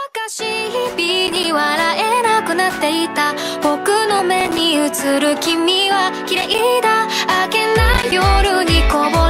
かしい日々に笑えなくなっていた僕の目に映る君は綺麗だ。明けない夜にこぼれ